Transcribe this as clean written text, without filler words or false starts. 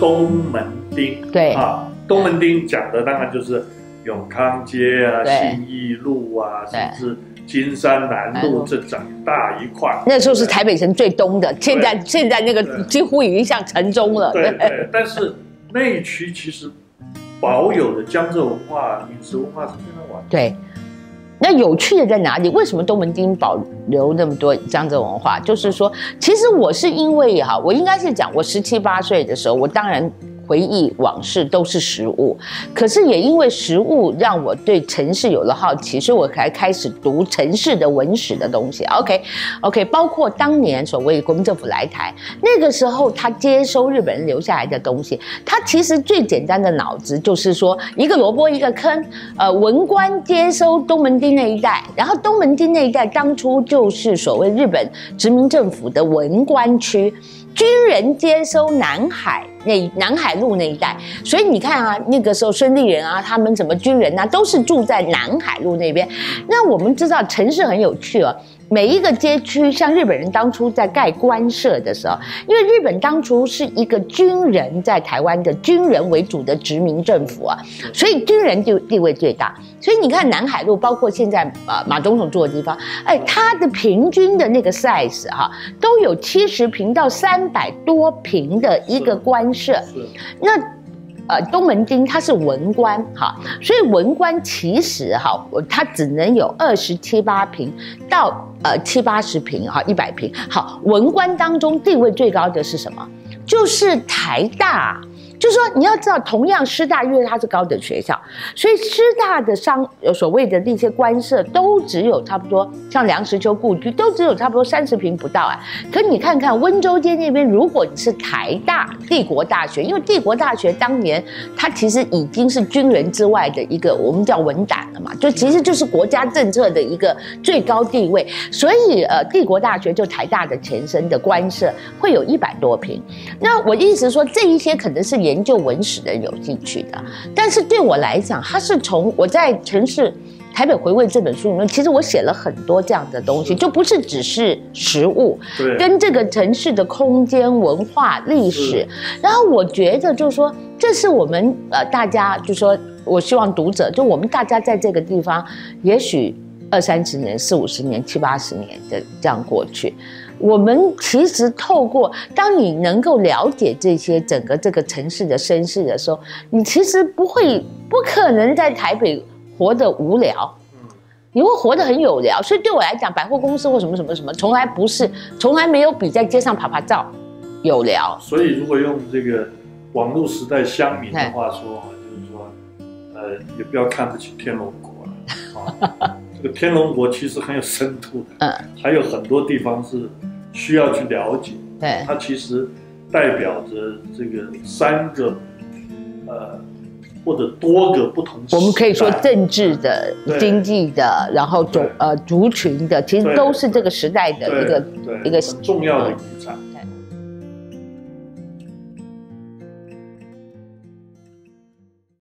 东门町。 对啊，东门町讲的当然就是永康街啊、信义路啊，甚至金山南路这整大一块。 那时候是台北城最东的，现在那个几乎已经像城中了。 对对，但是内区其实保有的江浙文化、饮食文化是非常完整。 对。那有趣的在哪里？为什么东门町保留那么多江浙文化？就是说，其实我是因为我应该是讲，我17、18岁的时候，我当然回忆往事都是食物，可是也因为食物让我对城市有了好奇，所以我才开始读城市的文史的东西。OK， 包括当年所谓国民政府来台，那个时候他接收日本人留下来的东西，他其实最简单的脑子就是说一个萝卜一个坑，文官接收东门町那一带，然后东门町那一带当初就是所谓日本殖民政府的文官区。军人接收南海路那一带，所以你看啊，那个时候孙立人啊，他们什么军人啊，都是住在南海路那边。那我们知道城市很有趣哦，每一个街区，像日本人当初在盖官舍的时候，因为日本当初是一个军人在台湾的军人为主的殖民政府啊，所以军人地位最大。所以你看南海路，包括现在马总统住的地方，它的平均的那个 size 都有70坪到300多坪的一个官舍。那东门町它是文官所以文官其实它只能有27、8坪到70、80坪100坪。好，文官当中地位最高的是什么？就是台大。就是说，你要知道，同样师大，因为它是高等学校，所以师大的所谓的那些官舍都只有差不多，像梁实秋故居都只有差不多30坪不到可你看看温州街那边，如果你是台大、帝国大学，因为帝国大学当年它其实已经是军人之外的一个我们叫文胆了嘛，就其实就是国家政策的一个最高地位，所以帝国大学就台大的前身的官舍会有100多坪。那我意思说，这一些可能是研究文史的人有兴趣的，但是对我来讲，它是从我在城市台北回味这本书里面，其实我写了很多这样的东西，就不是只是食物，跟这个城市的空间、文化、历史。然后我觉得就是说，这是我们大家就是说，我希望读者就我们大家在这个地方，也许20、30年、40、50年、70、80年的这样过去。我们其实透过当你能够了解这些整个这个城市的身世的时候，你其实不可能在台北活得无聊，你会活得很有聊。所以对我来讲，百货公司或什么什么什么，从来没有比在街上拍照有聊。 所以如果用这个网络时代乡民的话说，就是说，也不要看不起天龙国了这个天龙国其实很有深度的，还有很多地方是需要去了解。对，它其实代表着这个3个或者多个不同时代， 我们可以说政治的、经济的，然后族群的，其实都是这个时代的一个很重要的遗产。